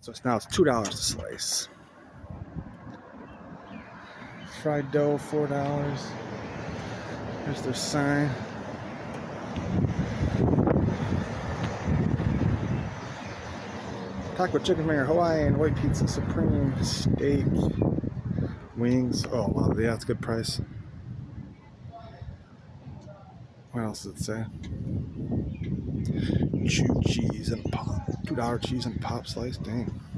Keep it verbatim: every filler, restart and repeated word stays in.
So it's now it's two dollars a slice. Fried dough, four dollars. There's their sign. Taco chicken finger, Hawaiian, white pizza, supreme, steak, wings. Oh wow, yeah, that's a good price. What else does it say? Chew cheese and pop. Two dollar cheese and pop slice. Dang.